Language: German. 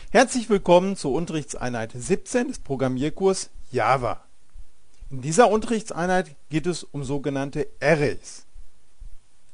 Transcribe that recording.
Herzlich willkommen zur Unterrichtseinheit 17 des Programmierkurs Java. In dieser Unterrichtseinheit geht es um sogenannte Arrays.